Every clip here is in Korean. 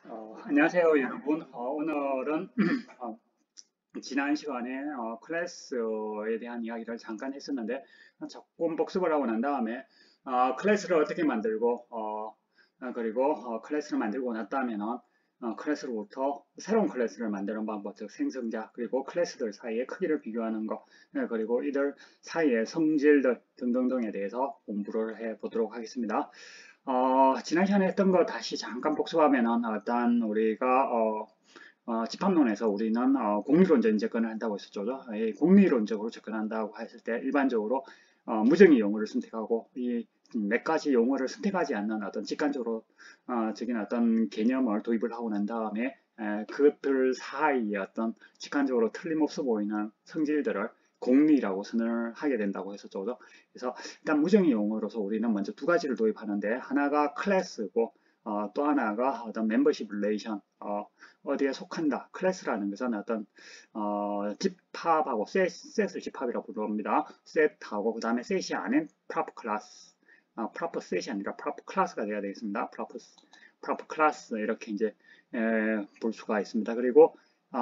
안녕하세요, 여러분. 오늘은 어, 지난 시간에 클래스에 대한 이야기를 잠깐 했었는데 조금 복습을 하고 난 다음에 클래스를 어떻게 만들고 그리고 클래스를 만들고 났다면은 클래스로부터 새로운 클래스를 만드는 방법, 즉 생성자, 그리고 클래스들 사이의 크기를 비교하는 것, 그리고 이들 사이의 성질들 등등등에 대해서 공부를 해 보도록 하겠습니다. 지난 시간에 했던 거 다시 잠깐 복습하면은 일단 우리가 집합론에서 우리는 공리론적 접근을 한다고 했었죠. 이 공리론적으로 접근한다고 했을 때 일반적으로 무정의 용어를 선택하고 이 몇 가지 용어를 선택하지 않는 어떤 직관적으로 적인 어떤 개념을 도입을 하고 난 다음에 그들 사이에 어떤 직관적으로 틀림없어 보이는 성질들을 공리라고 선언을 하게 된다고 했었죠. 그래서 일단 무정의 용어로서 우리는 먼저 두 가지를 도입하는데 하나가 클래스고 또 하나가 어떤 멤버십 릴레이션, 어디에 속한다. 클래스라는 것은 어떤 집합하고 셋을 집합이라고 부릅니다. 셋하고 그 다음에 셋이 아닌 프로퍼 클래스, 프로퍼 셋이 아니라 프로퍼 클래스가 돼야 되겠습니다. 프로퍼 클래스 이렇게 이제 볼 수가 있습니다. 그리고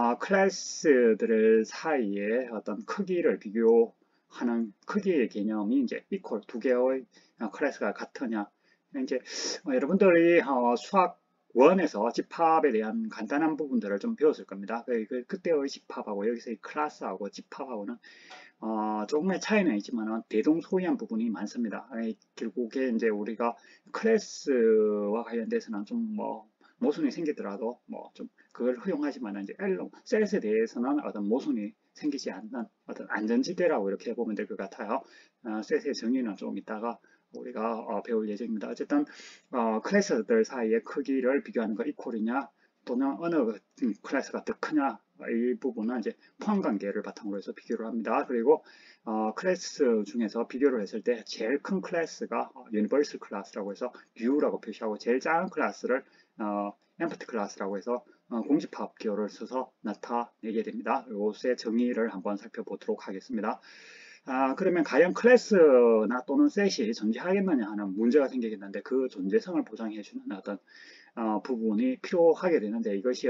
클래스들 사이에 어떤 크기를 비교하는 크기의 개념이 이제 equal 두 개의 클래스가 같으냐. 이제 여러분들이 수학 원에서 집합에 대한 간단한 부분들을 좀 배웠을 겁니다. 그때의 집합하고 여기서 이 클래스하고 집합하고는 조금의 차이는 있지만 대동소이한 부분이 많습니다. 결국에 이제 우리가 클래스와 관련돼서는 좀 모순이 생기더라도 좀 그걸 허용하지만 이제 셋에 대해서는 어떤 모순이 생기지 않는 어떤 안전지대라고 이렇게 보면 될 것 같아요. 셋의 정의는 좀 이따가 우리가 배울 예정입니다. 어쨌든 클래스들 사이의 크기를 비교하는 거 이퀄이냐 또는 어느 클래스가 더 크냐 이 부분은 이제 포함 관계를 바탕으로 해서 비교를 합니다. 그리고 클래스 중에서 비교를 했을 때 제일 큰 클래스가 유니버설 클래스라고 해서 U라고 표시하고 제일 작은 클래스를 empty 클래스라고 해서 공집합 기호를 써서 나타내게 됩니다. 이것의 정의를 한번 살펴보도록 하겠습니다. 그러면 과연 클래스나 또는 셋이 존재하겠느냐 하는 문제가 생기겠는데 그 존재성을 보장해주는 어떤 부분이 필요하게 되는데 이것이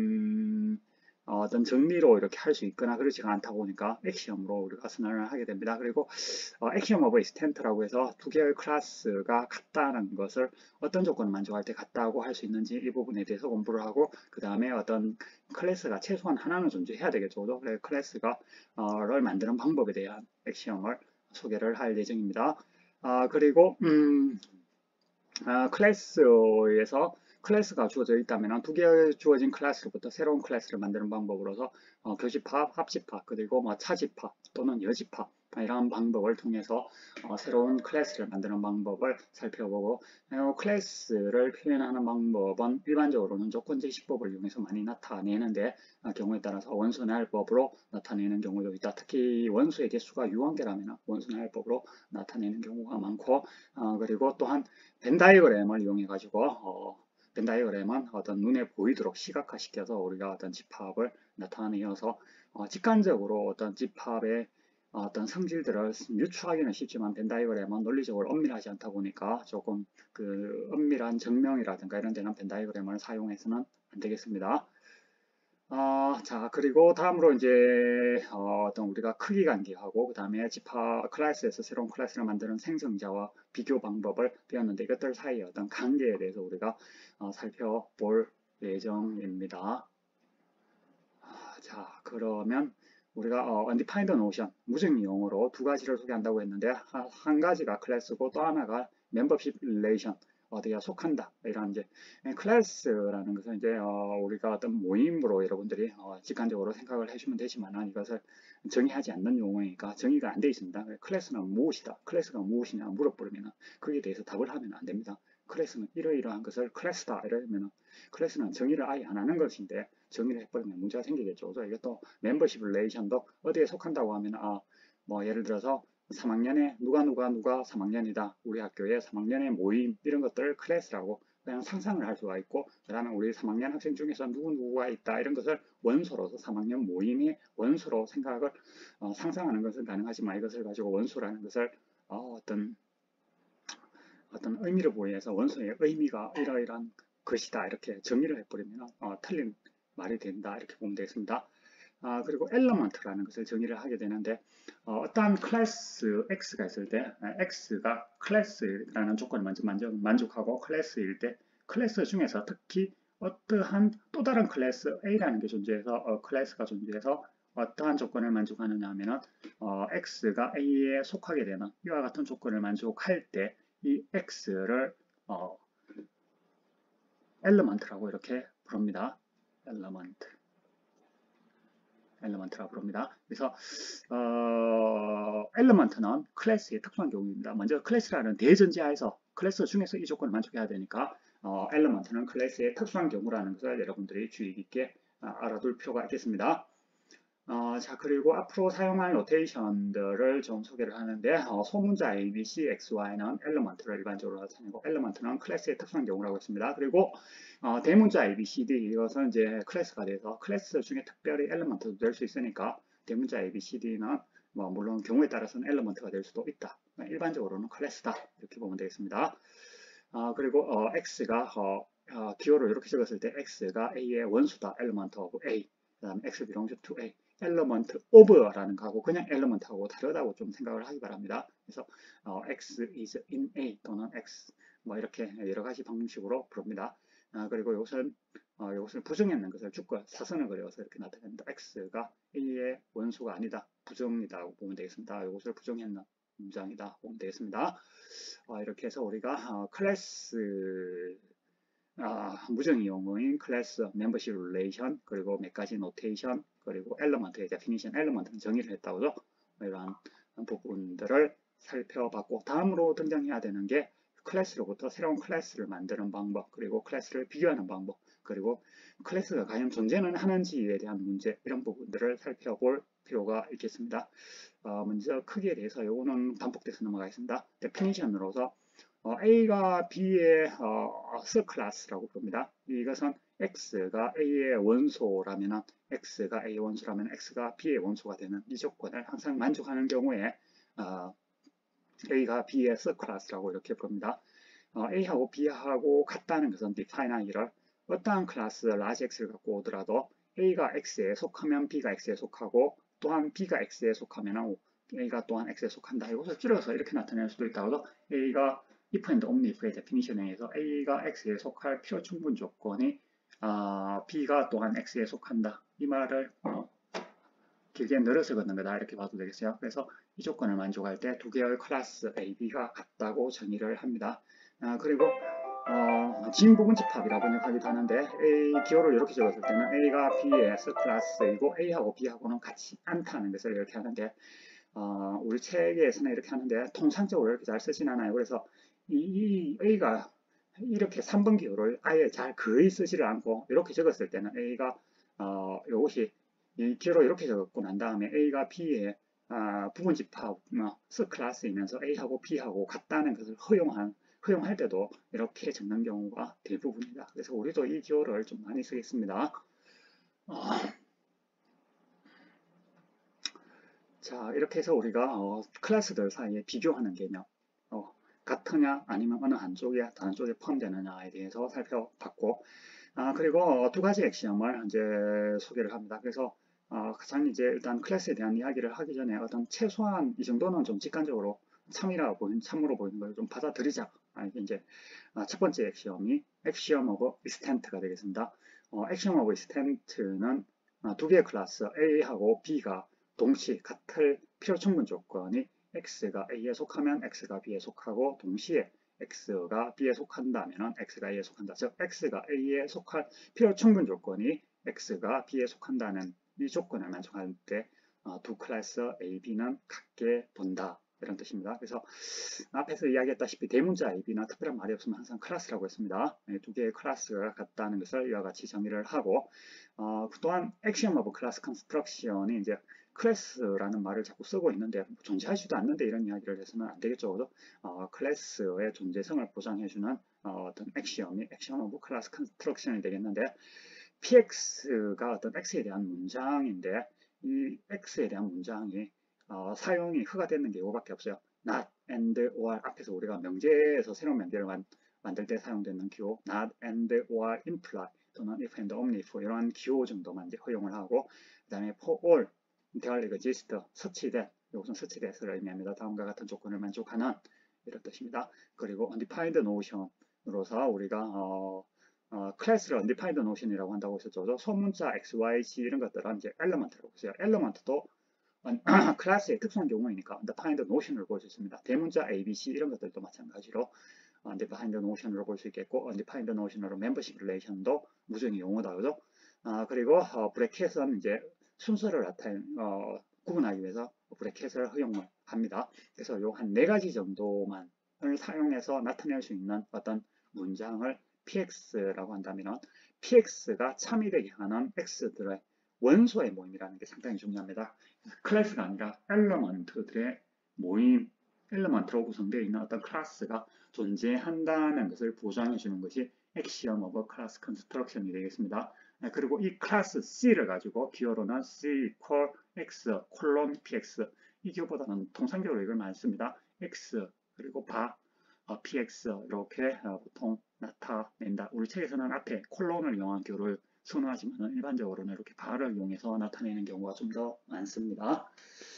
어떤 정리로 이렇게 할 수 있거나 그렇지가 않다 보니까 액시엄으로 우리가 선언을 하게 됩니다. 그리고 액시엄 오브 익스텐트라고 해서 두 개의 클래스가 같다는 것을 어떤 조건을 만족할 때 같다고 할 수 있는지 이 부분에 대해서 공부를 하고 그 다음에 어떤 클래스가 최소한 하나는 존재해야 되겠죠. 그래서 클래스가 를 만드는 방법에 대한 액시엄을 소개를 할 예정입니다. 그리고 클래스에서 클래스가 주어져 있다면 두 개의 주어진 클래스로부터 새로운 클래스를 만드는 방법으로서 교집합, 합집합, 그리고 차집합 또는 여집합 이런 방법을 통해서 새로운 클래스를 만드는 방법을 살펴보고 클래스를 표현하는 방법은 일반적으로는 조건제시법을 이용해서 많이 나타내는데 경우에 따라서 원수나열법으로 나타내는 경우도 있다. 특히 원수의 개수가 유한계라면 원수나열법으로 나타내는 경우가 많고 그리고 또한 벤 다이어그램을 이용해 가지고 벤 다이어그램은 어떤 눈에 보이도록 시각화시켜서 우리가 어떤 집합을 나타내어서 직관적으로 어떤 집합의 어떤 성질들을 유추하기는 쉽지만 벤 다이어그램은 논리적으로 엄밀하지 않다 보니까 조금 그 엄밀한 증명이라든가 이런 데는 벤 다이어그램을 사용해서는 안 되겠습니다. 자, 그리고 다음으로 이제 어떤 우리가 크기 관계하고 그 다음에 집합 클래스에서 새로운 클래스를 만드는 생성자와 비교 방법을 배웠는데 이것들 사이의 어떤 관계에 대해서 우리가 살펴볼 예정입니다. 자, 그러면 우리가 undefined notion, 무정의 용어로 두 가지를 소개한다고 했는데 한 가지가 클래스고 또 하나가 membership relation, 어디가 속한다. 이런 이제 클래스라는 것은 이제 우리가 어떤 모임으로 여러분들이 직관적으로 생각을 해주면 되지만 이것을 정의하지 않는 용어니까 정의가 안 돼 있습니다. 클래스는 무엇이다. 클래스가 무엇이냐 물어보면 거기에 대해서 답을 하면 안 됩니다. 클래스는 이러이러한 것을 클래스다 이러면 클래스는 정의를 아예 안 하는 것인데 정의를 해버리면 문제가 생기겠죠. 그래서 이것도 멤버십 릴레이션도 어디에 속한다고 하면 뭐 예를 들어서 3학년에 누가 3학년이다. 우리 학교에 3학년의 모임 이런 것들을 클래스라고 그냥 상상을 할 수가 있고 그 다음에 우리 3학년 학생 중에서 누구누구가 있다 이런 것을 원소로서 3학년 모임의 원소로 생각을 상상하는 것은 가능하지만 이것을 가지고 원소라는 것을 어떤 의미를 보여서 원소의 의미가 이러이러한 것이다 이렇게 정의를 해버리면 틀린 말이 된다 이렇게 보면 되겠습니다. 그리고 element라는 것을 정의를 하게 되는데 어떠한 클래스 x가 있을 때 x가 클래스라는 조건을 먼저 만족하고 클래스일 때 클래스 중에서 특히 어떠한 또 다른 클래스 A라는 게 존재해서 클래스가 존재해서 어떠한 조건을 만족하느냐 하면은 x가 A에 속하게 되는 이와 같은 조건을 만족할 때 이 x를 element라고 이렇게 부릅니다. element라고 부릅니다. 그래서 element는 클래스의 특수한 경우입니다. 먼저 클래스라는 대전제하에서 클래스 중에서 이 조건을 만족해야 되니까 element는 클래스의 특수한 경우라는 것을 여러분들이 주의 깊게 알아둘 필요가 있겠습니다. 자, 그리고 앞으로 사용할 노테이션들을 좀 소개를 하는데, 소문자 A, B, C, X, Y는 element를 일반적으로 나타내고, element는 클래스의 특수한 경우라고 했습니다. 그리고 대문자 A, B, C, D 이것은 이제 클래스가 돼서 클래스 중에 특별히 element도 될 수 있으니까 대문자 A, B, C, D는 뭐 물론 경우에 따라서는 element가 될 수도 있다. 일반적으로는 클래스다 이렇게 보면 되겠습니다. 그리고 X가 기호로 이렇게 적었을 때 X가 A의 원수다, element of A. 그 다음에 X belongs to A. element of라는 거하고 그냥 element하고 다르다고 좀 생각을 하기 바랍니다. 그래서 X is in A 또는 X 뭐 이렇게 여러 가지 방식으로 부릅니다. 그리고 이것을 부정했는 것을 주권 사선을 그려서 이렇게 나타냅니다. X가 A의 원수가 아니다, 부정이다고 보면 되겠습니다. 이것을 부정했는 문장이다 보면 되겠습니다. 이렇게 해서 우리가 클래스 무정 이용어인 클래스, 멤버십 릴레이션, 그리고 몇 가지 노테이션, 그리고 엘리먼트의 데피니션, 엘리먼트는 정의를 했다고요. 이러한 부분들을 살펴봤고 다음으로 등장해야 되는 게 클래스로부터 새로운 클래스를 만드는 방법, 그리고 클래스를 비교하는 방법, 그리고 클래스가 과연 존재는 하는지에 대한 문제 이런 부분들을 살펴볼 필요가 있겠습니다. 먼저 크기에 대해서 이거는 반복돼서 넘어가겠습니다. 데피니션으로서 A가 B의 서클래스라고 부릅니다. 이것은 X가 A의 원소라면 X가 A의 원소라면 X가 B의 원소가 되는 이 조건을 항상 만족하는 경우에 A가 B의 서클래스라고 이렇게 부릅니다. A하고 B하고 같다는 것은 define이를 어떠한 클래스 large X를 갖고 오더라도 A가 X에 속하면 B가 X에 속하고 또한 B가 X에 속하면 A가 또한 X에 속한다. 이것을 줄여서 이렇게 나타낼 수도 있다고 A가 if and only if의 데피니션에 의해서 A가 X에 속할 필요 충분 조건이 B가 또한 X에 속한다. 이 말을 길게 늘어서 걷는 거다 이렇게 봐도 되겠어요. 그래서 이 조건을 만족할 때 두 개의 클래스 A, B가 같다고 정의를 합니다. 그리고 진부분집합이라고 번역하기도 하는데 A 기호를 이렇게 적었을 때는 A가 B의 서클래스이고 A하고 B하고는 같지 않다는 것을 이렇게 하는데 우리 책에서는 이렇게 하는데 통상적으로 이렇게 잘 쓰진 않아요. 그래서 이 A가 이렇게 3번 기호를 아예 잘 거의 쓰지를 않고 이렇게 적었을 때는 A가 이것이 이 기호로 이렇게 적었고 난 다음에 A가 B의 부분집합 서클래스이면서 A하고 B하고 같다는 것을 허용할 때도 이렇게 적는 경우가 대부분이다. 그래서 우리도 이 기호를 좀 많이 쓰겠습니다. 자, 이렇게 해서 우리가 클래스들 사이에 비교하는 개념, 같으냐 아니면 어느 한쪽에 다른 쪽에 포함되느냐에 대해서 살펴봤고, 그리고 두 가지 액시엄을 이제 소개를 합니다. 그래서 가장 이제 일단 클래스에 대한 이야기를 하기 전에 어떤 최소한 이 정도는 좀 직관적으로 참으로 보이는 걸 좀 받아들이자. 이게 이제 첫 번째 액시엄이 액시엄 오브 익스텐트가 되겠습니다. 액시엄 오브 익스텐트는 두 개의 클래스 A하고 B가 동시 같을 필요 충분 조건이 X가 A에 속하면 X가 B에 속하고 동시에 X가 B에 속한다면 X가 A에 속한다. 즉 X가 A에 속할 필요 충분 조건이 X가 B에 속한다는 이 조건을 만족할 때 두 클래스 A, B는 같게 본다. 이런 뜻입니다. 그래서 앞에서 이야기했다시피 대문자 A, B나 특별한 말이 없으면 항상 클래스라고 했습니다. 두 개의 클래스가 같다는 것을 이와 같이 정의를 하고 또한 액시엄 오브 클래스 컨스트럭션이 이제 클래스라는 말을 자꾸 쓰고 있는데 존재하지도 않는데 이런 이야기를 해서는 안 되겠죠. 클래스의 존재성을 보장해주는 어떤 액시엄이 액시엄 오브 클래스 컨스트럭션이 되겠는데 PX가 어떤 X에 대한 문장인데 이 X에 대한 문장이 사용이 허가되는 게 이거밖에 없어요. not, and, or 앞에서 우리가 명제에서 새로운 명제를 만들 때 사용되는 기호, not, and, or, imply 또는 if and only if 이런 기호 정도만 이제 허용을 하고, 그 다음에 for all there exist such that, 이것은 such that을 의미합니다. 다음과 같은 조건을 만족하는 이런 뜻입니다. 그리고 undefined notion으로서 우리가 클래스를 undefined notion이라고 한다고 했었죠. 소문자 x, y, z 이런 것들은 이제 element라고 했어요. element도 클래스의 특수한 경우이니까 undefined notion을 볼 수 있습니다. 대문자 a, b, c 이런 것들도 마찬가지로 undefined notion으로 볼 수 있겠고, undefined notion으로 membership relation도 무정의 용어다, 그죠? 그리고 브래켓은 이제 순서를 구분하기 위해서 브래켓을 허용을 합니다. 그래서 요 한 4가지 정도만을 사용해서 나타낼 수 있는 어떤 문장을 px라고 한다면, px가 참이되게 하는 x들의 원소의 모임이라는 게 상당히 중요합니다. 클래스가 아니라 엘러먼트들의 모임, 엘러먼트로 구성되어 있는 어떤 클래스가 존재한다는 것을 보장해 주는 것이 axiom of class construction이 되겠습니다. 그리고 이 클래스 C를 가지고 기호로는 C equal X 콜론 PX, 이 기호보다는 통상적으로 이걸 많이 씁니다. X 그리고 바 PX 이렇게 보통 나타낸다. 우리 책에서는 앞에 콜론을 이용한 기호를 선호하지만 일반적으로는 이렇게 바를 이용해서 나타내는 경우가 좀 더 많습니다.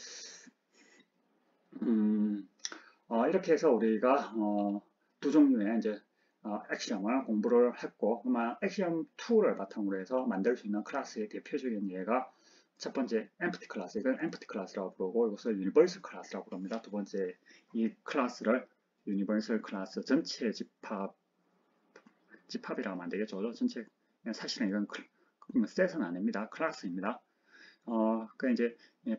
이렇게 해서 우리가 두 종류의 이제 액시엄을 공부를 했고, 아마 액시엄 2를 바탕으로 해서 만들 수 있는 클래스의 대표적인 예가 첫 번째 empty 클래스, 이건 empty 클래스라고 부르고 이것을 universal 클래스라고 부릅니다. 두 번째 이 클래스를 universal 클래스 전체 집합이라고 하면 안 되겠죠. 전체 사실은 이건 셋은 아닙니다. 클래스입니다. 그 이제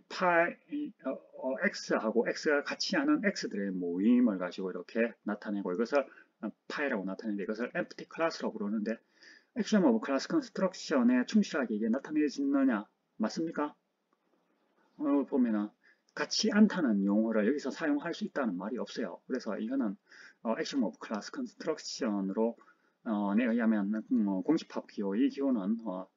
x하고 x가 같이 하는 x들의 모임을 가지고 이렇게 나타내고, 이것을 파이라고 나타내는데 이것을 empty class라고 부르는데, axiom of class construction에 충실하게 이게 나타내지느냐, 맞습니까? 보면은 같이 않다는 용어를 여기서 사용할 수 있다는 말이 없어요. 그래서 이거는 axiom of class construction으로 에 의하면 공집합 기호, 이 기호는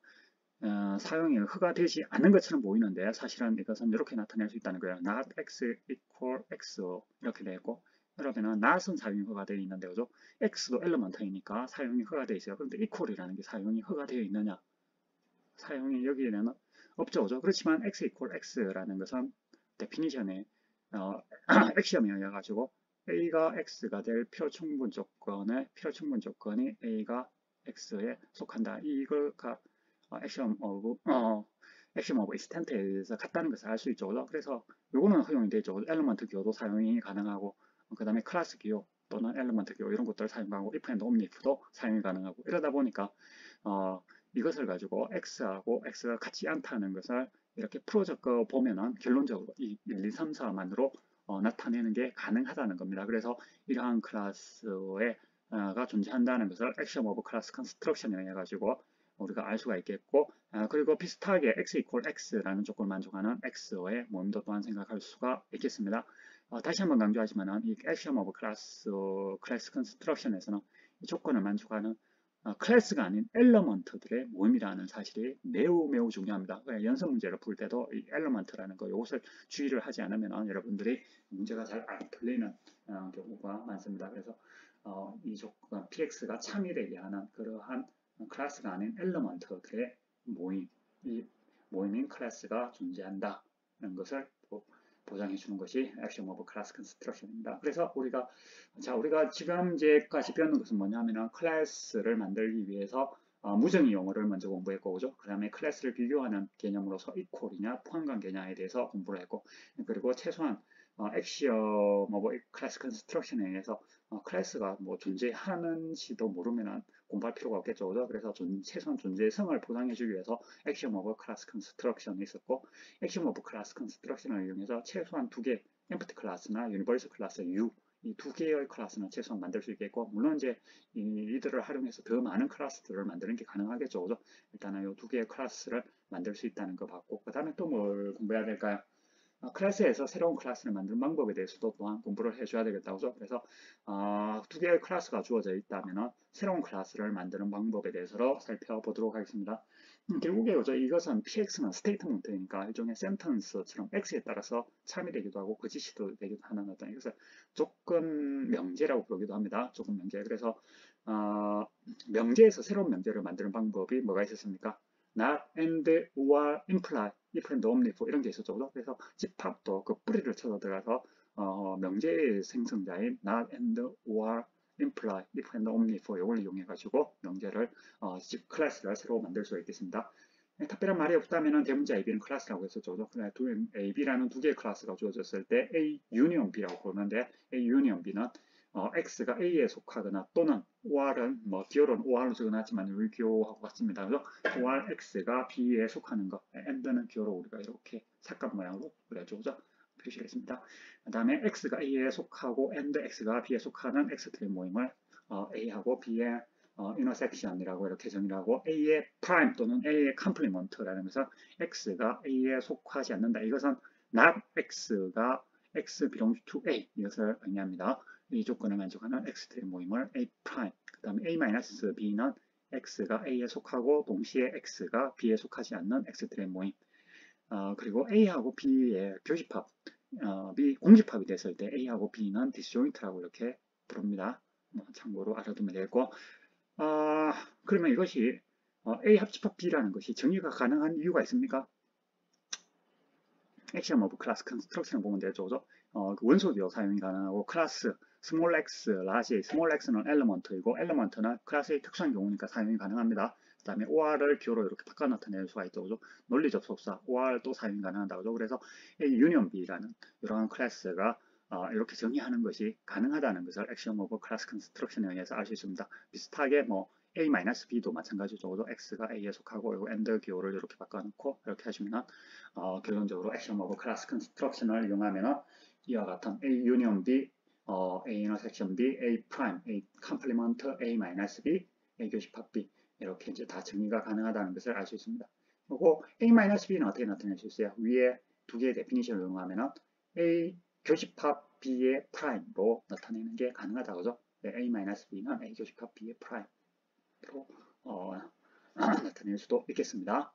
사용이 허가되지 않는 것처럼 보이는데 사실은 이것은 이렇게 나타낼 수 있다는 거예요. not x equal x 이렇게 되고, 그러면은 not은 사용이 허가되어 있는데, 그죠? x도 엘리먼트이니까 사용이 허가되어 있어요. 그런데 equal이라는 게 사용이 허가되어 있느냐? 사용이 여기에는 없죠, 그죠? 그렇지만 x equal x라는 것은 데피니션에 액시엄에 의해 가지고 a가 x가 될 필요충분 조건이 a가 x에 속한다. 이걸가 액션 오브 익스텐트에 의해서 같다는 것을 알 수 있죠. 그래서 요거는 허용이 되죠. 엘리먼트 기호도 사용이 가능하고, 그 다음에 클래스 기호 또는 엘리먼트 기호 이런 것들을 사용하고, if and only if도 사용이 가능하고, 이러다 보니까 이것을 가지고 x하고 x가 같지 않다는 것을 이렇게 풀어적어 보면은 결론적으로 이 1, 2, 3, 4만으로 나타내는 게 가능하다는 겁니다. 그래서 이러한 클래스가 존재한다는 것을 액션 오브 클래스 컨스트럭션에 의해 가지고 우리가 알 수가 있겠고, 그리고 비슷하게 x equal x라는 조건을 만족하는 x의 모임도 또한 생각할 수가 있겠습니다. 다시 한번 강조하지만 이 axiom of class construction에서는 이 조건을 만족하는 클래스가 아닌 엘러먼트들의 모임이라는 사실이 매우 중요합니다. 연습 문제를 풀 때도 이 엘러먼트라는 거 이것을 주의를 하지 않으면 여러분들이 문제가 잘 안 풀리는 경우가 많습니다. 그래서 이 조건 px가 참이되게 하는 그러한 클래스가 아닌 엘러먼트들의 모임, 이 모임인 클래스가 존재한다는 것을 보장해 주는 것이 액션 오브 클래스 컨스트럭션입니다. 그래서 우리가 지금까지 배우는 것은 뭐냐면은 클래스를 만들기 위해서 무정의 용어를 먼저 공부했고, 그죠? 그 다음에 클래스를 비교하는 개념으로서 이퀄이냐 포함관계냐에 대해서 공부를 했고, 그리고 최소한 액션 오브 클래스 컨스트럭션에 의해서 클래스가 뭐 존재하는지도 모르면 공부할 필요가 없겠죠, 그죠? 그래서 최소한 존재성을 보장해주기 위해서 액션 오브 클래스 컨스트럭션이 있었고, 액션 오브 클래스 컨스트럭션을 이용해서 최소한 2개 empty 클래스나 유니버설 클래스 U, 이 2개의 클래스는 최소한 만들 수 있겠고, 물론 이제 이들을 활용해서 더 많은 클래스들을 만드는 게 가능하겠죠, 그죠? 일단은 이 2개의 클래스를 만들 수 있다는 거 봤고, 그 다음에 또 뭘 공부해야 될까요? 클래스에서 새로운 클래스를 만드는 방법에 대해서도 또한 공부를 해줘야 되겠다고. 그래서 두 개의 클래스가 주어져 있다면 새로운 클래스를 만드는 방법에 대해서 살펴보도록 하겠습니다. 결국에 이것은 PX는 스테이트먼트니까 일종의 센텐스처럼 X에 따라서 참이 되기도 하고 거짓이도 되기도 하는 어떤 이것을 조건 명제라고 부르기도 합니다. 조건 명제. 그래서 명제에서 새로운 명제를 만드는 방법이 뭐가 있었습니까? not, and, or, imply, if and only for 이런 게 있었죠. 그래서 집합도 그 뿌리를 쳐서 들어가서 명제의 생성자인 not, and, or, imply, if and only for 이걸 이용해 가지고 명제를 클래스를 새로 만들 수가 있겠습니다. 특별한 말이 없다면 대문자 AB는 클래스라고 했었죠. AB라는 두 개의 클래스가 주어졌을 때 A 유니온 B라고 부르는데 A 유니온 B는 X가 A에 속하거나 또는 OR은 기호로는 OR로 적어놨지만 여기 기호하고 같습니다. 그래서 OR X가 B에 속하는 것, AND는 기호로 우리가 이렇게 삭감 모양으로 그려줘 표시를 했습니다. 그 다음에 X가 A에 속하고 AND X가 B에 속하는 X들의 모임을 A하고 B의 intersection이라고 이렇게 정의를 하고 A의 prime 또는 A의 complement라는 것은 X가 A에 속하지 않는다. 이것은 not X가 X belongs to A 이것을 의미합니다. 이 조건을 만족하는 X들의 모임을 A prime, 그 다음에 A-B는 X가 A에 속하고 동시에 X가 B에 속하지 않는 X들의 모임. 그리고 A하고 B의 교집합이 공집합이 됐을 때 A하고 B는 disjoint라고 이렇게 부릅니다. 참고로 알아두면 되겠고, 그러면 이것이 A 합집합 B라는 것이 정의가 가능한 이유가 있습니까? 액션 오브 클래스 컨스트럭션을 보면 되죠. 그 원소도 사용이 가능하고 클래스 스몰 x, 라지 스몰 x는 엘리먼트이고 엘리먼트는 클래스의 특수한 경우니까 사용이 가능합니다. 그 다음에 OR을 기호로 이렇게 바꿔 나타낼 수가 있죠. 논리 접속사 OR도 사용이 가능하다고. 그래서 A 유니온 B라는 이러한 클래스가 이렇게 정의하는 것이 가능하다는 것을 액션 오브 클래스 컨스트럭션에 의해서 알 수 있습니다. 비슷하게 A-B도 마찬가지죠. X가 A에 속하고 AND 기호를 이렇게 바꿔놓고 이렇게 하시면 결론적으로 액션 오브 클래스 컨스트럭션을 이용하면 이와 같은 A 유니온 B, A intersection B, A prime, A complement, A-B, A 교집합 B 이렇게 이제 다 정의가 가능하다는 것을 알 수 있습니다. 그리고 A-B는 어떻게 나타낼 수 있어요? 위에 두 개의 데피니션을 이용하면 A 교집합 B의 prime로 나타내는 게 가능하다고죠. A-B는 A 교집합 B의 prime로 나타낼 수도 있겠습니다.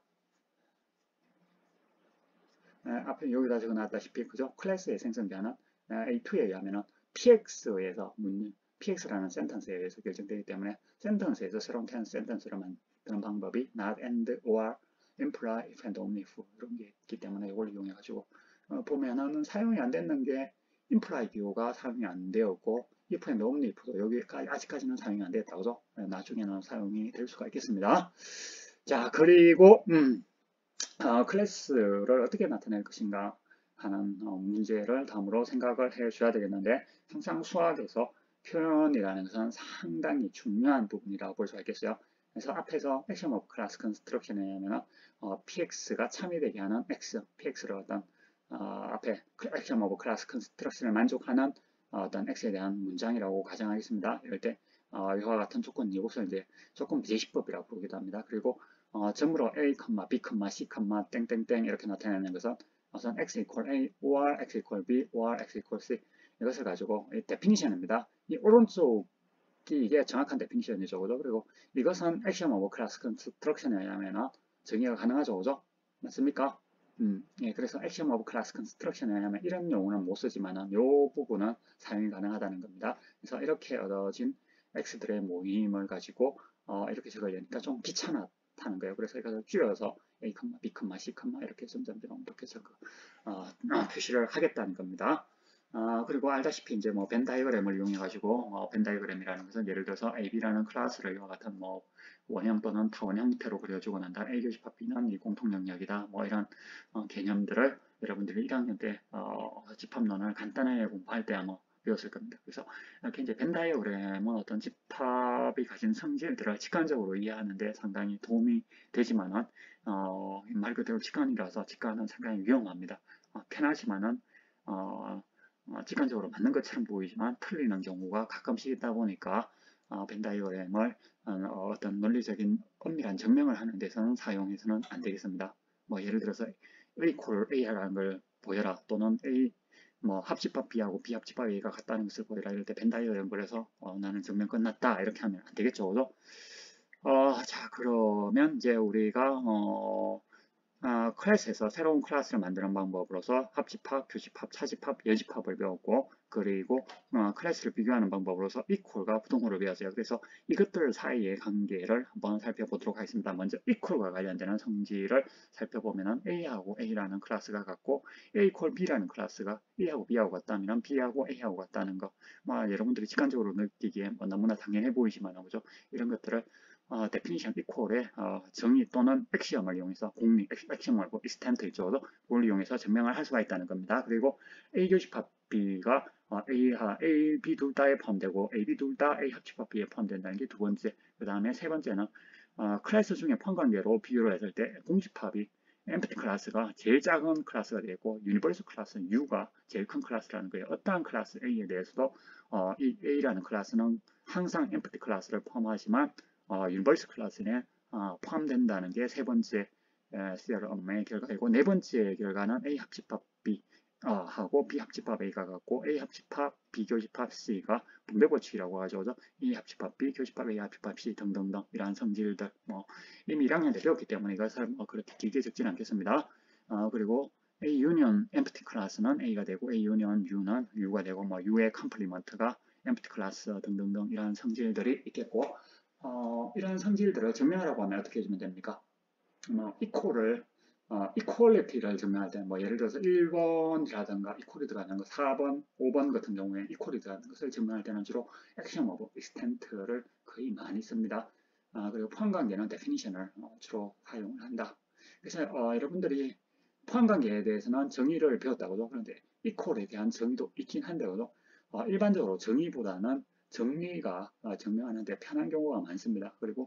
앞에 여기다 적어놨다시피 그죠? 클래스의 생성자는 A2에 의하면 PX에서 PX라는 센텐스에 의해서 결정되기 때문에 센텐스에서 새로운 센텐스를 만드는 방법이 not, and, or, imply, if and only if 이런 게 있기 때문에 이걸 이용해 가지고 보면은 사용이 안 됐는 게 imply 기호가 사용이 안 되었고 if and only if도 여기까지 아직까지는 사용이 안 됐다고죠. 나중에는 사용이 될 수가 있겠습니다. 자, 그리고 클래스를 어떻게 나타낼 것인가 하는 문제를 다음으로 생각을 해 줘야 되겠는데, 항상 수학에서 표현이라는 것은 상당히 중요한 부분이라고 볼 수가 있겠어요. 그래서 앞에서 액션 오브 클래스 컨스트럭션에 의하면 PX가 참여되게 하는 X, PX를 어떤 앞에 액션 오브 클래스 컨스트럭션을 만족하는 어떤 X에 대한 문장이라고 가정하겠습니다. 이럴 때 이와 같은 조건, 이것을 이제 조건 제시법이라고 부르기도 합니다. 그리고 점으로 A, B, C, 땡땡땡 이렇게 나타내는 것은 우선 X equal A, or X equal B, or X equal C 이것을 가지고 이 데피니션입니다. 이 오른쪽이 이게 정확한 데피니션이죠. 그죠? 그리고 이것은 액션 오브 클래스 컨스트럭션에 의하면 정의가 가능하죠. 그죠? 맞습니까? 예, 그래서 액션 오브 클래스 컨스트럭션에 의하면 이런 용어는 못 쓰지만은 이 부분은 사용이 가능하다는 겁니다. 그래서 이렇게 얻어진 X들의 모임을 가지고 이렇게 적으려니까 좀 귀찮았다는 거예요. 그래서 이것을 줄여서 A, B, C, 이렇게 점점점 이렇게 해서 표시를 하겠다는 겁니다. 그리고 알다시피 이제 벤 다이어그램을 이용해 가지고 벤 다이어그램이라는 것은 예를 들어서 AB라는 클래스를 이와 같은 원형 또는 타원 형태로 그려주고 난 다음 A 교집합 B는 이 공통 영역이다. 이런 개념들을 여러분들이 1학년 때 집합론을 간단하게 공부할 때 아마 배웠을 겁니다. 그래서 이렇게 이제 벤 다이어그램은 어떤 집합이 가진 성질들을 직관적으로 이해하는 데 상당히 도움이 되지만은 말 그대로 직관이라서 직관은 상당히 위험합니다. 편하지만은 직관적으로 맞는 것처럼 보이지만 틀리는 경우가 가끔씩 있다 보니까 벤 다이어그램을 어떤 논리적인 엄밀한 증명을 하는 데서는 사용해서는 안 되겠습니다. 예를 들어서 A 콜 A라는 걸 보여라, 또는 A 뭐 합집합 B하고 B 합집합 A가 같다는 것을 보여라. 이럴 때 벤 다이어그램을 해서 나는 증명 끝났다 이렇게 하면 안 되겠죠, 그죠? 자, 그러면 이제 우리가 클래스에서 새로운 클래스를 만드는 방법으로서 합집합, 교집합, 차집합, 여집합을 배웠고, 그리고 클래스를 비교하는 방법으로서 equal과 부동호를 배웠어요. 그래서 이것들 사이의 관계를 한번 살펴보도록 하겠습니다. 먼저 equal과 관련되는 성질을 살펴보면은 A하고 A라는 클래스가 같고 A equal B라는 클래스가 A하고 B하고 같다면 B하고 A하고 같다는 거, 여러분들이 직관적으로 느끼기에 너무나 당연해 보이지만 그죠? 이런 것들을 definition equal의 정의 또는 액시엄을 이용해서 공리, 액시엄 말고 extent 있죠. 그걸 이용해서 증명을 할 수가 있다는 겁니다. 그리고 A 교집합 B가 A, B 둘 다에 포함되고 A, B 둘 다 A 합집합 B에 포함된다는 게 두 번째. 그 다음에 세 번째는 클래스 중에 포함관계로 비교를 했을 때 공집합이 empty 클래스가 제일 작은 클래스가 되겠고 유니버스 클래스는 U가 제일 큰 클래스라는 거예요. 어떠한 클래스 A에 대해서도 이 A라는 클래스는 항상 empty 클래스를 포함하지만 유니버스 클래스에 포함된다는 게 세 번째 시어럼의 결과이고, 네 번째 결과는 A 합집합 B 하고 B 합집합 A가 같고 A 합집합 B 교집합 C가 분배 법칙이라고 하죠. A 합집합 B 교집합 A 합집합 C 등등등 이러한 성질들 이미 1학년 때 배웠기 때문에 이것을 그렇게 길게 적지는 않겠습니다. 그리고 A 유니언 empty 클래스는 A가 되고 A 유니언 U는 U가 되고 U의 컴플리먼트가 empty 클래스 등등등 이러한 성질들이 있겠고, 이런 성질들을 증명하라고 하면 어떻게 해주면 됩니까? equal을 equality를 증명할 때 예를 들어서 1번이라든가 equal이 들어가는 거 4번, 5번 같은 경우에 equal이 들어가는 것을 증명할 때는 주로 action of extent를 거의 많이 씁니다. 그리고 포함관계는 definition을 주로 사용을 한다. 그래서 여러분들이 포함관계에 대해서는 정의를 배웠다고도. 그런데 equal에 대한 정의도 있긴 한데도 일반적으로 정의보다는 정리가 증명하는데 편한 경우가 많습니다. 그리고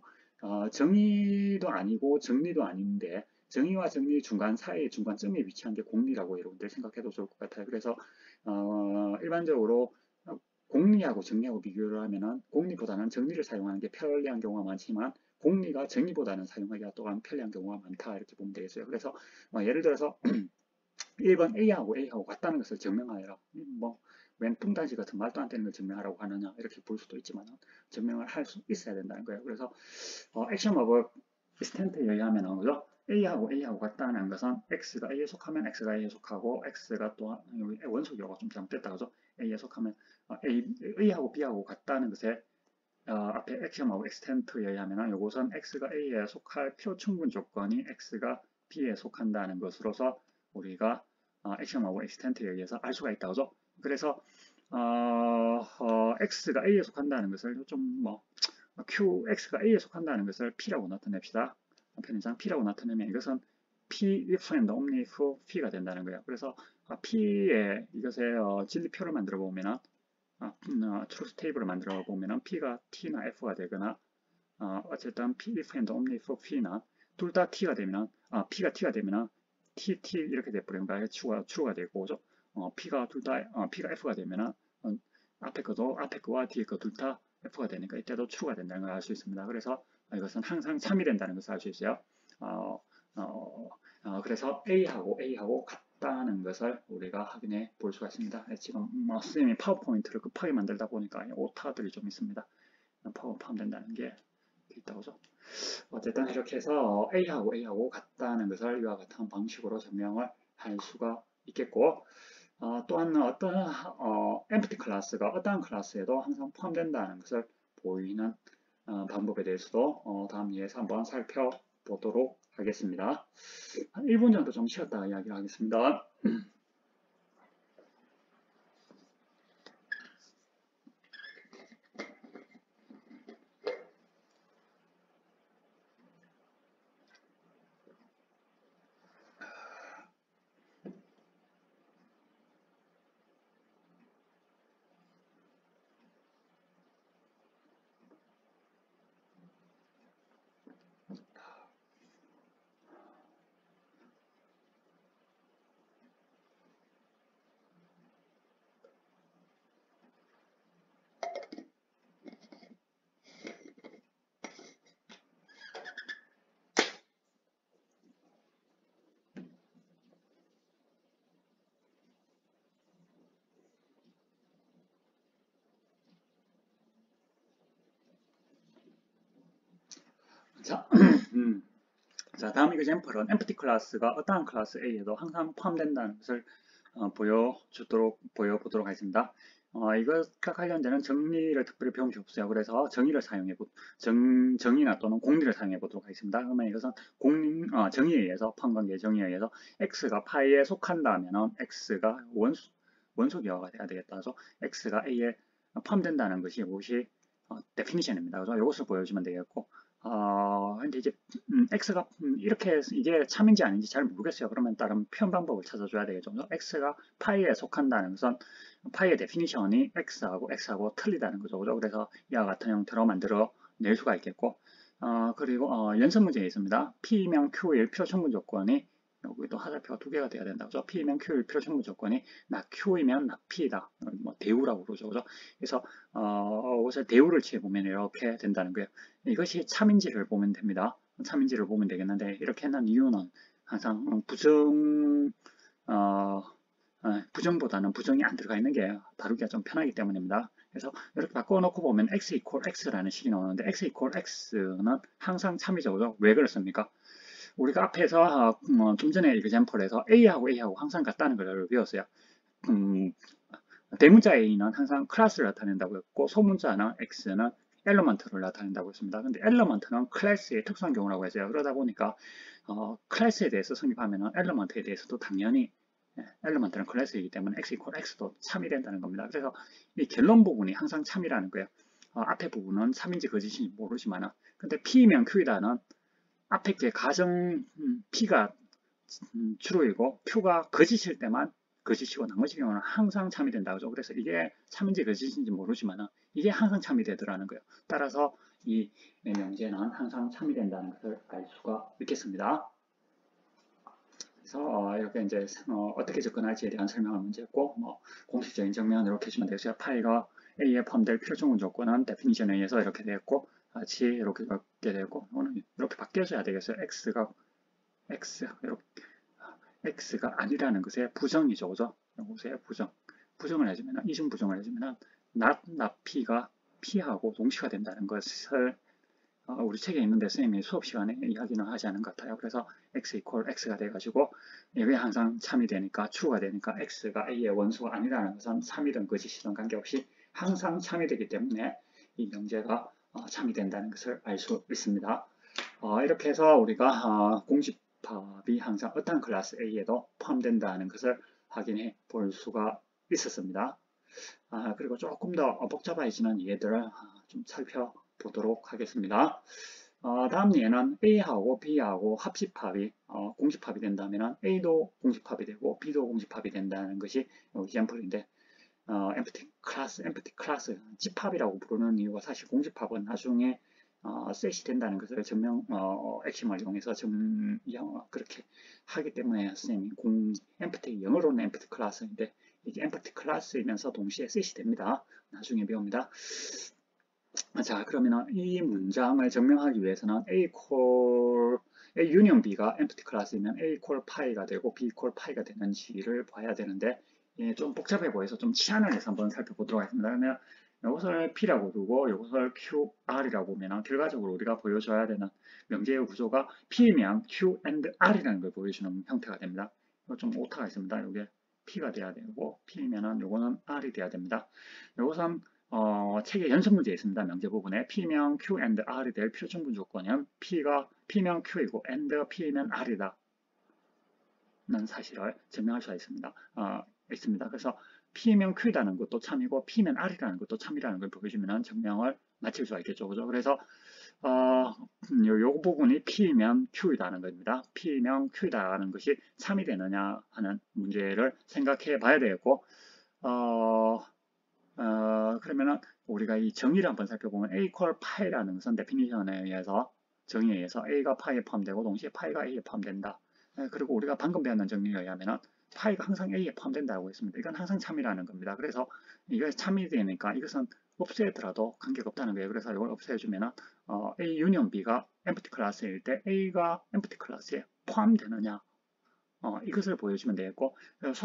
정의도 아니고 정리도 아닌데 정의와 정리 중간 사이의 중간점에 위치한 게 공리라고 여러분들 생각해도 좋을 것 같아요. 그래서 일반적으로 공리하고 정리하고 비교를 하면은 공리보다는 정리를 사용하는 게 편리한 경우가 많지만 공리가 정의보다는 사용하기가 또한 편리한 경우가 많다 이렇게 보면 되겠어요. 그래서 예를 들어서 1번 A하고 같다는 것을 증명하여라. 웬뚱단지 같은 말도 안 되는 걸 증명하라고 하느냐 이렇게 볼 수도 있지만 증명을 할 수 있어야 된다는 거예요. 그래서 액션 오브 extent에 의하면 그죠? A하고 같다는 것은 X가 A에 속하면 X가 A에 속하고 X가 또 원소기호가 좀 잘못됐다 그죠? A에 속하면 A하고 B하고 같다는 것에 앞에 액션 오브 extent에 의하면 이것은 X가 A에 속할 표충분 조건이 X가 B에 속한다는 것으로서 우리가 액션 오브 extent에 의해서 알 수가 있다 그죠? 그래서 X가 A에 속한다는 것을 좀 X가 A에 속한다는 것을 P라고 나타냅시다. 편의상 P라고 나타내면 이것은 P if and only if P가 된다는 거예요. 그래서 P의 이것의 진리표를 만들어 보면은 트루스 테이블을 만들어 보면은 P가 T나 F가 되거나 어쨌든 P if and only if P나 둘 다 T가 되면은 P가 T가 되면은 T 이렇게 돼버리는 거예요. 추가 되고 P가 P가 F가 되면은 앞에 거와 뒤에 거 둘 다 F가 되니까 이때도 true가 된다는 걸 알 수 있습니다. 그래서 이것은 항상 3이 된다는 것을 알 수 있어요. 그래서 A하고 같다는 것을 우리가 확인해 볼 수가 있습니다. 지금 선생님이 파워포인트를 급하게 만들다 보니까 오타들이 좀 있습니다. 포함된다는 게 있다고 죠. 어쨌든 이렇게 해서 A하고 같다는 것을 이와 같은 방식으로 증명을 할 수가 있겠고, 또한 어떤 empty 클래스가 어떠한 클래스에도 항상 포함된다는 것을 보이는 방법에 대해서도 다음 예에서 한번 살펴보도록 하겠습니다. 한 1분 정도 좀 쉬었다가 이야기를 하겠습니다. 자, 자, 다음 example은 empty class가 어떠한 클래스 A에도 항상 포함된다는 것을 보여보도록 하겠습니다. 이것과 관련되는 정리를 특별히 배운 게 없어요. 그래서 정의나 또는 공리를 사용해 보도록 하겠습니다. 그러면 이것은 정의에 의해서, 포함관계 정의에 의해서 x가 파이에 속한다면 x가 원소기하가 돼야 되겠다. 그래서 x가 A에 포함된다는 것이 무엇이 definition입니다. 그래서 이것을 보여주면 되겠고, 근데 이제 x가 이렇게 이게 참인지 아닌지 잘 모르겠어요. 그러면 다른 표현 방법을 찾아줘야 되겠죠. x가 파이에 속한다는 것은 파이의 데피니션이 x하고 틀리다는 거죠. 그래서 이와 같은 형태로 만들어 낼 수가 있겠고, 그리고 연습 문제에 있습니다. P면 Q일 필요 충분 조건이 여기도 하살표가 두 개가 돼야 된다고 하죠. P면 Q일 필요 충분 조건이 나 Q이면 나 P다. 뭐 대우라고 그러죠. 그죠? 그래서 여기서 대우를 취해보면 이렇게 된다는 거예요. 이것이 참인지를 보면 됩니다. 참인지를 보면 되겠는데 이렇게 하는 이유는 항상 부정보다는 부정이 안 들어가 있는 게 다루기가 좀 편하기 때문입니다. 그래서 이렇게 바꿔놓고 보면 x equal x라는 식이 나오는데 x equal x는 항상 참이죠. 그죠? 왜 그렇습니까? 우리가 앞에서 좀 전에 example에서 A하고 항상 같다는 걸 배웠어요. 대문자 A는 항상 클래스를 나타낸다고 했고 소문자는 X는 엘러먼트를 나타낸다고 했습니다. 근데 엘러먼트는 클래스의 특수한 경우라고 했어요. 그러다 보니까 클래스에 대해서 성립하면 엘러먼트에 대해서도 당연히 엘러먼트는 클래스이기 때문에 x equal x도 참이 된다는 겁니다. 그래서 이 결론 부분이 항상 참이라는 거예요. 앞에 부분은 참인지 거짓인지 모르지만 근데 P면 Q이다는 앞에 게 가정 P가 true이고 Q가 거짓일 때만 거짓이고 나머지 경우는 항상 참이 된다고. 그래서 이게 참인지 거짓인지 모르지만 이게 항상 참이 되더라는 거예요. 따라서 이 명제는 항상 참이 된다는 것을 알 수가 있겠습니다. 그래서 이렇게 이제 어떻게 접근할지에 대한 설명을 문제였고 공식적인 증명은 이렇게 해주면 되겠어요. 파이가 A에 포함될 필요 충분 조건은 데피니션에 의해서 이렇게 되었고 같이 이렇게 바뀌게 되고 이렇게 바뀌어져야 되겠어요. X가 아니라는 것의 부정이죠. 그죠? 이것의 부정을 해주면, 이중 부정을 해주면, not P가 P하고 동시가 된다는 것을 우리 책에 있는데 선생님이 수업 시간에 이야기는 하지 않은 것 같아요. 그래서 x equal x가 돼가지고 이게 항상 참이 되니까 true가 되니까 x가 a의 원소가 아니라는 것은 참이든 거짓이든 관계없이 항상 참이 되기 때문에 이 명제가 참이 된다는 것을 알 수 있습니다. 이렇게 해서 우리가 공집합이 항상 어떤 클래스 A에도 포함된다는 것을 확인해 볼 수가 있었습니다. 그리고 조금 더 복잡해지는 예들을 좀 살펴보도록 하겠습니다. 다음 예는 A하고 B하고 합집합이 공집합이 된다면 A도 공집합이 되고 B도 공집합이 된다는 것이 example인데 empty class 집합이라고 부르는 이유가 사실 공집합은 나중에 셋이 된다는 것을 액션을 이용해서 그렇게 하기 때문에 선생님이 영어로는 empty class인데 이게 empty class이면서 동시에 셋이 됩니다. 나중에 배웁니다. 자, 그러면 이 문장을 증명하기 위해서는 A 유니언 B가 empty class이면 A equal 파이가 되고 B equal 파이가 되는지를 봐야 되는데 좀 복잡해 보여서 좀 치환을 해서 한번 살펴보도록 하겠습니다. 그러면 이것을 P라고 두고 이것을 QR이라고 보면 결과적으로 우리가 보여줘야 되는 명제의 구조가 P면 Q and R이라는 걸 보여주는 형태가 됩니다. 이거 좀 오타가 있습니다. 이게 P가 돼야 되고 P면은 이거는 R이 돼야 됩니다. 이것은 책에 연습 문제에 있습니다. 명제 부분에 P면 Q and R이 될 필요 충분 조건은 P면 Q이고 and P면 R이다. 는 사실을 증명할 수가 있습니다. 그래서 P면 Q라는 것도 참이고 P면 R이라는 것도 참이라는 걸 보여주면 증명을 마칠 수가 있겠죠. 그죠? 그래서 요 부분이 P면 Q이라는 겁니다. P면 Q이라는 것이 참이 되느냐 하는 문제를 생각해 봐야 되겠고 그러면은 우리가 이 정의를 한번 살펴보면 A equal 파이라는 것은 데피니션에 의해서 정의에 의해서 A가 파이에 포함되고 동시에 파이가 A에 포함된다. 그리고 우리가 방금 배웠는 정리에 의하면 파이가 항상 A에 포함된다고 했습니다. 이건 항상 참이라는 겁니다. 그래서 이거 참이 되니까 이것은 없애더라도 관계가 없다는 거예요. 그래서 이걸 없애주면 A 유니언 B가 empty class일 때 A가 empty class에 포함되느냐 이것을 보여주면 되겠고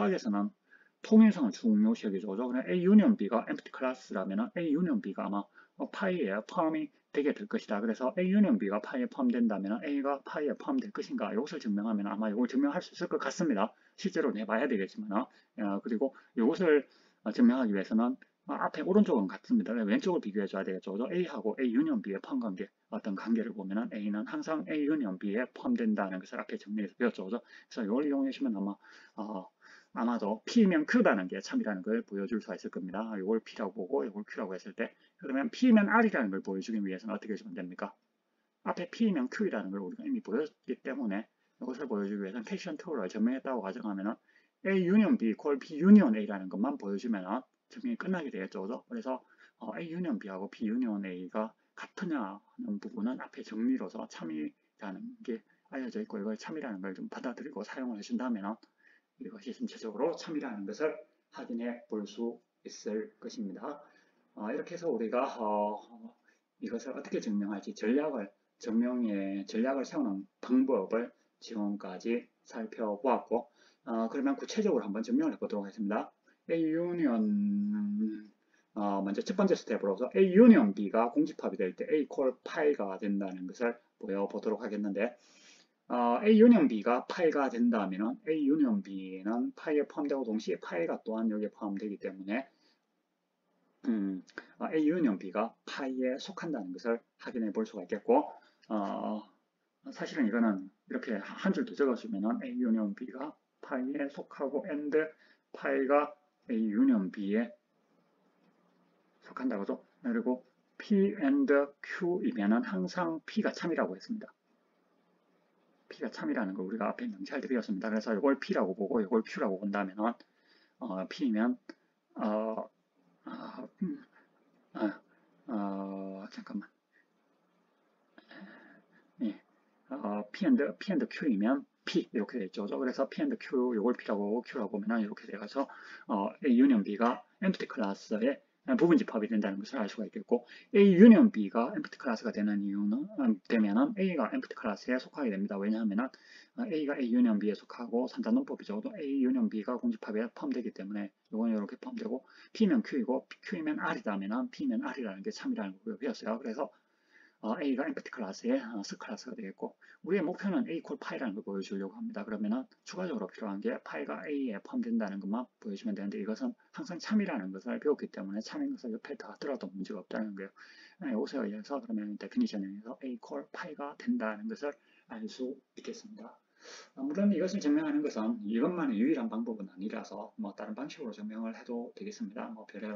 수학에서는 통일성을 중요시 여기죠. 그냥 A 유니언 B가 empty class라면 A 유니언 B가 아마 파이에 포함이 되게 될 것이다. 그래서 A 유니언 B가 파이에 포함된다면 A가 파이에 포함될 것인가? 이것을 증명하면 아마 이걸 증명할 수 있을 것 같습니다. 실제로 해봐야 되겠지만, 그리고 이것을 증명하기 위해서는 앞에 오른쪽은 같습니다. 왼쪽을 비교해 줘야 되겠죠. A하고 A 유니언 B의 포함 관계, 어떤 관계를 보면은 A는 항상 A 유니언 B에 포함된다는 것을 앞에 정리해서 배웠죠. 그래서 이걸 이용해 주시면 아마도 P면 Q라는 게 참이라는 걸 보여줄 수가 있을 겁니다. 이걸 P라고 보고 이걸 Q라고 했을 때, 그러면 P면 R이라는 걸 보여주기 위해서는 어떻게 해주면 됩니까? 앞에 P면 Q이라는 걸 우리가 이미 보였기 때문에 이것을 보여주기 위해서는 캐션 2를 증명했다고 가정하면 A 유니언 B 콜 B 유니언 A라는 것만 보여주면 증명이 끝나게 되겠죠. 그래서 A 유니언 B하고 B 유니언 A가 같으냐 하는 부분은 앞에 정리로서 참이라는 게 알려져 있고, 이걸 참이라는 걸 좀 받아들이고 사용을 해준다면 이것이 전체적으로 참이라는 것을 확인해 볼 수 있을 것입니다. 이렇게 해서 우리가 이것을 어떻게 증명할지 증명의 전략을 세우는 방법을 지금까지 살펴보았고, 그러면 구체적으로 한번 증명을 해보도록 하겠습니다. A 유니언 먼저 첫 번째 스텝으로서 A 유니언 B가 공집합이 될 때 A 콜 파이가 된다는 것을 보여보도록 하겠는데, A 유니언 B가 파이가 된다면 A 유니언 B는 파이에 포함되고 동시에 파이가 또한 여기에 포함되기 때문에 A 유니언 B가 파이에 속한다는 것을 확인해 볼 수가 있겠고, 사실은 이거는 이렇게 한 줄 더 적어주면 A 유니언 B가 파이에 속하고 and 파이가 A 유니언 B에 속한다고죠. 그리고 P and Q이면 항상 P가 참이라고 했습니다. P가 참이라는 걸 우리가 앞에 명시할 때 배웠습니다. 그래서 이걸 P라고 보고 이걸 Q라고 본다면 P면 잠깐만. 예. P and Q이면 P 이렇게 되죠. 그래서 P and Q 이걸 P라고 Q라고 보면 이렇게 돼가서 A 유니언 B가 empty 클래스의 부분 집합이 된다는 것을 알 수가 있겠고, A 유니언 B가 empty 클래스가 되는 이유는 되면은 A가 empty 클래스에 속하게 됩니다. 왜냐하면 A가 A 유니언 B에 속하고 산자논법이죠. A 유니언 B가 공집합에 포함되기 때문에 이건 이렇게 포함되고, P면 Q이고 Q이면 R이라면 P면 R이라는 게 참이라는 걸 배웠어요. 그래서 A가 empty 클래스의 스클래스가 되겠고, 우리의 목표는 A 콜 파이라는 걸 보여주려고 합니다. 그러면은 추가적으로 필요한 게 파이가 A에 포함된다는 것만 보여주면 되는데, 이것은 항상 참이라는 것을 배웠기 때문에 참인 것을 옆에 다 하더라도 문제가 없다는 거예요. 이것에 의해서 그러면 데피니션에 의해서 A 콜 파이가 된다는 것을 알 수 있겠습니다. 물론 이것을 증명하는 것은 이것만의 유일한 방법은 아니라서 다른 방식으로 증명을 해도 되겠습니다.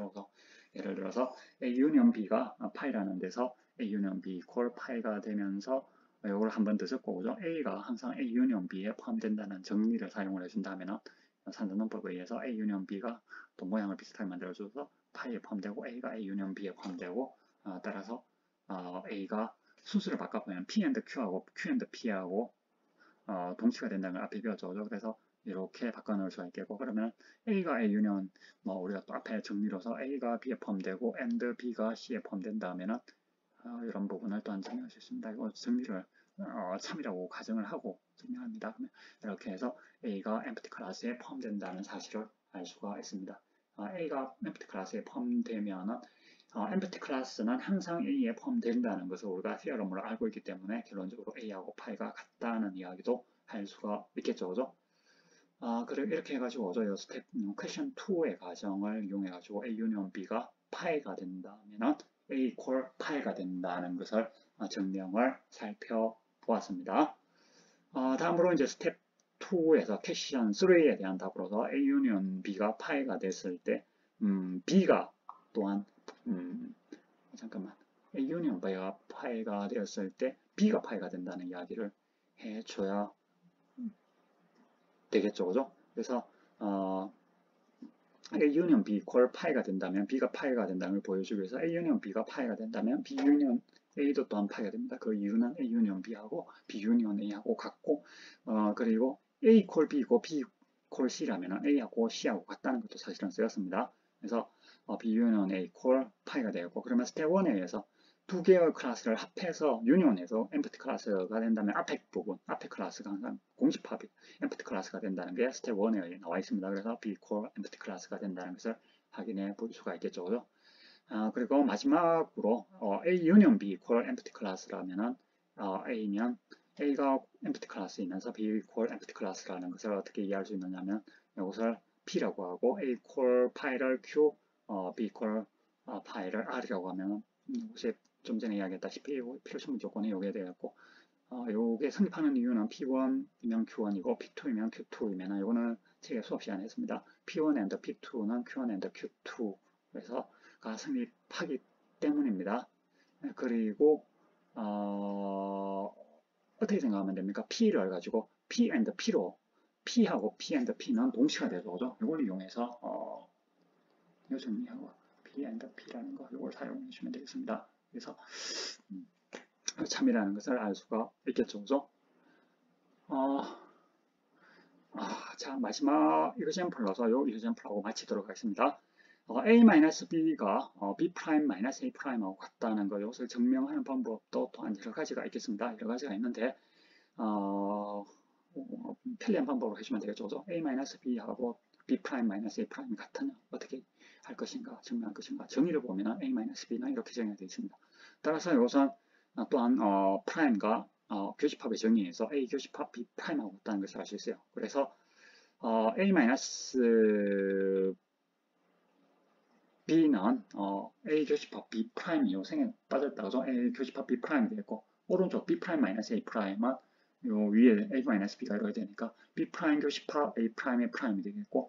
예를 들어서 A 유니언 B가 파이라는 데서 A 유니언 B 콜 파이가 되면서 이걸 한번 더 적고 오죠. A가 항상 A 유니언 B에 포함된다는 정리를 사용을 해준다면 산자논법에 의해서 A 유니언 B가 또 모양을 비슷하게 만들어줘서 파이에 포함되고 A가 A 유니언 B에 포함되고, 따라서 A가 순수를 바꿔보면 P and Q하고 Q and P하고 동치가 된다는 걸 앞에 배웠죠. 그래서 이렇게 바꿔놓을 수가 있겠고, 그러면 A가 A 유니언, 우리가 또 앞에 정리로서 A가 B에 포함되고 and B가 C에 포함된다면 이런 부분을 또한 증명할 수 있습니다. 이거 정리를 참이라고 가정을 하고 증명합니다. 이렇게 해서 A가 empty 클래스에 포함된다는 사실을 알 수가 있습니다. A가 empty 클래스에 포함되면 empty 클래스는 항상 A에 포함된다는 것을 우리가 theorem으로 알고 있기 때문에 결론적으로 A하고 파이가 같다는 이야기도 할 수가 있겠죠. 그죠? 그리고 이렇게 해가지고 이 스텝 퀘션 2의 가정을 이용해가지고 A 유니언 B가 파이가 된다면 A 콜 파이가 된다는 것을 증명을 살펴보았습니다. 다음으로 이제 스텝 2에서 퀘션 3에 대한 답으로서 A 유니언 B가 파이가 됐을 때 B가 또한 A 유니언 B가 파이가 되었을 때 B가 파이가 된다는 이야기를 해줘야 되겠죠. 그죠? 그래서 A 유니언 B 콜 파이가 된다면 B가 파이가 된다는 걸 보여주기 위해서 A 유니언 B가 파이가 된다면 B 유니언 A도 또한 파이가 됩니다. 그 이유는 A 유니언 B하고 B 유니언 A하고 같고, 그리고 A 콜 B고 B 콜 C라면 A하고 C하고 같다는 것도 사실은 쓰였습니다. 그래서 B 유니언 A 콜 파이가 되었고, 그러면 스텝 1에 의해서 두 개의 클래스를 합해서 유니온해서 empty 클래스가 된다면 앞에 부분, 앞에 클래스가 항상 공집합이 empty 클래스가 된다는 게 스텝 1에 나와 있습니다. 그래서 B 콜 empty 클래스가 된다는 것을 확인해 볼 수가 있겠죠. 그리고 마지막으로 A 유니언 B equal empty class라면은 A면 A가 empty class이면서 B equal empty class라는 것을 어떻게 이해할 수 있느냐면 이것을 P라고 하고 A equal 파이를 Q, B equal 파이를 R이라고 하면 혹시 좀 전에 이야기했다시피 필요성분 조건이 여기에 되었고 요게 성립하는 이유는 P1이면 Q1이고 P2이면 Q2이면 이거는 제가 수업 시간에 했습니다. P1 and P2는 Q1 and Q2에서가 성립하기 때문입니다. 그리고 어떻게 생각하면 됩니까? P를 가지고 P and P로 P하고 P and P는 동시가 되죠. 그죠? 이걸 이용해서 요 정리하고 P and P라는 거 이걸 사용해 주시면 되겠습니다. 그래서 참이라는 것을 알 수가 있겠죠. 그죠? 자, 마지막 이그젠플러서 요 이그젠플하고 마치도록 하겠습니다. A-B가 B'-A'하고 같다는 거, 이것을 증명하는 방법도 또한 여러 가지가 있겠습니다. 여러 가지가 있는데, 편리한 방법으로 해주면 되겠죠. 그죠? A-B하고 B'-A' 같으냐? 어떻게 할 것인가? 증명할 것인가? 정의를 보면 A-B는 이렇게 정의가 되어 있습니다. 따라서 이것은 또한 프라임과 교집합의 정의에서 A 교집합 B 프라임하고 같다는 것을 알 수 있어요. 그래서 A-B는 A 교집합 B 프라임이 요생에 빠졌다. 그죠? A 교집합 B 프라임이 되겠고 오른쪽 B 프라임 마이너스 A 프라임은 요 위에 A-B가 이렇게 되니까 B 프라임 교집합 A 프라임의 프라임이 되겠고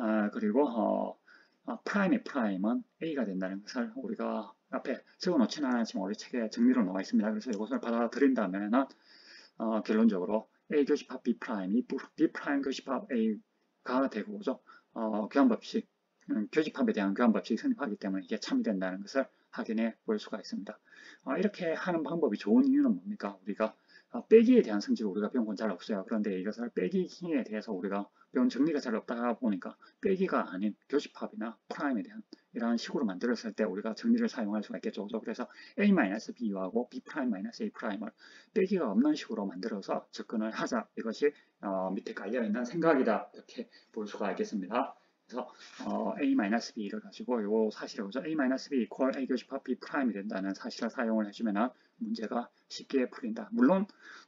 그리고 프라임의 프라임은 A가 된다는 것을 우리가 앞에 적어놓지는 않았지만 우리 책에 정리로 나와 있습니다. 그래서 이것을 받아들인다면 결론적으로 A 교집합 B 프라임이 B 프라임 교집합 A가 되고 그죠? 교환법칙 교집합에 대한 교환법칙이 성립하기 때문에 이게 참이 된다는 것을 확인해 볼 수가 있습니다. 이렇게 하는 방법이 좋은 이유는 뭡니까? 우리가 빼기에 대한 성질을 우리가 배운 건 잘 없어요. 그런데 이것을 빼기에 대해서 우리가 배운 정리가 잘 없다 보니까 빼기가 아닌 교집합이나 프라임에 대한 이런 식으로 만들었을 때 우리가 정리를 사용할 수가 있겠죠. 그래서 A-B하고 B'-A'을 빼기가 없는 식으로 만들어서 접근을 하자. 이것이 밑에 깔려있는 생각이다. 이렇게 볼 수가 있겠습니다. 그래서 A-B를 가지고 이 사실을 보죠. A-B equal A 교집합 B 프라임이 된다는 사실을 사용을 해주면 문제가 쉽게 풀린다. 물론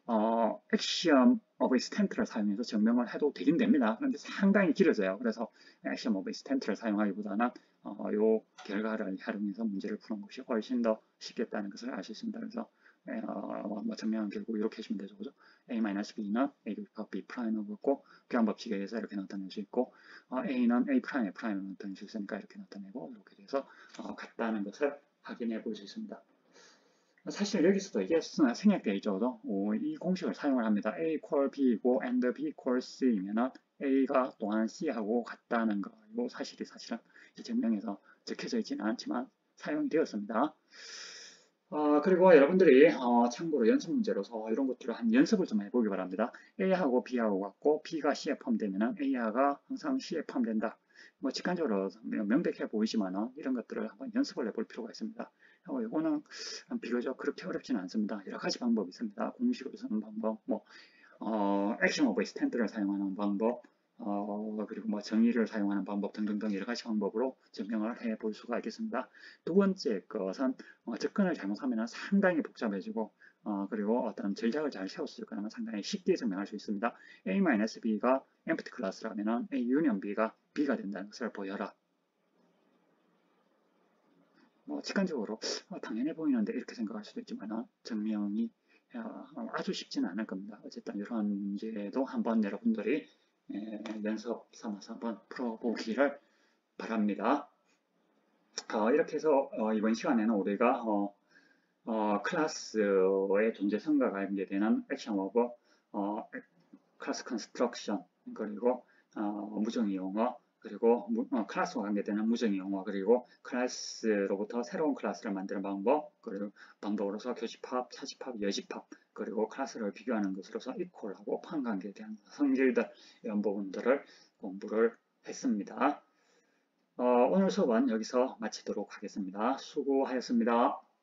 axiom of extent를 사용해서 증명을 해도 되긴 됩니다. 그런데 상당히 길어져요. 그래서 axiom of extent를 사용하기보다는 이 결과를 활용해서 문제를 푸는 것이 훨씬 더 쉽겠다는 것을 알 수 있습니다. 그래서 증명은 결국 이렇게 해주면 되죠. 그죠? A-B는 A 교집합 B 프라임을 붙고 교환법칙에 의해서 이렇게 나타낼 수 있고 A는 A 프라임의 프라임을 나타낼 수 있으니까 이렇게 나타내고 이렇게 돼서 같다는 것을 확인해 볼 수 있습니다. 사실 여기서도 이게 생략되어 있죠. 이 공식을 사용을 합니다. A equal B이고 and B equal C이면 A가 또한 C하고 같다는 거. 이 사실은 이 증명에서 적혀져 있지는 않지만 사용이 되었습니다. 그리고 여러분들이 참고로 연습 문제로서 이런 것들을 한 연습을 좀 해보기 바랍니다. A하고 B하고 같고 B가 C에 포함되면 A가 항상 C에 포함된다. 뭐 직관적으로 명백해 보이지만 이런 것들을 한번 연습을 해볼 필요가 있습니다. 이거는 비교적 그렇게 어렵지는 않습니다. 여러 가지 방법이 있습니다. 공식으로 쓰는 방법, 액션 오브 스탠드를 사용하는 방법, 그리고 정의를 사용하는 방법 등등등 여러 가지 방법으로 증명을 해볼 수가 있겠습니다. 두 번째 것은 접근을 잘못하면 상당히 복잡해지고 그리고 어떤 전략을 잘 세웠을 거라면 상당히 쉽게 증명할 수 있습니다. A-B가 empty class라면 A 유니언 B가 B가 된다는 것을 보여라. 직관적으로 당연해 보이는데 이렇게 생각할 수도 있지만 증명이 아주 쉽지는 않을 겁니다. 어쨌든 이러한 문제도 한번 여러분들이 연습 삼아서 한번 풀어보기를 바랍니다. 이렇게 해서 이번 시간에는 우리가 클래스의 존재성과 관계되는 액션 오브 클래스 컨스트럭션 그리고 무정의 용어 그리고 클래스와 관계되는 무정의 용어 그리고 클래스로부터 새로운 클래스를 만드는 방법 그리고 방법으로서 교집합, 차집합, 여집합 그리고 클래스를 비교하는 것으로서 이퀄하고 판관계에 대한 성질들 이런 부분들을 공부를 했습니다. 오늘 수업은 여기서 마치도록 하겠습니다. 수고하셨습니다.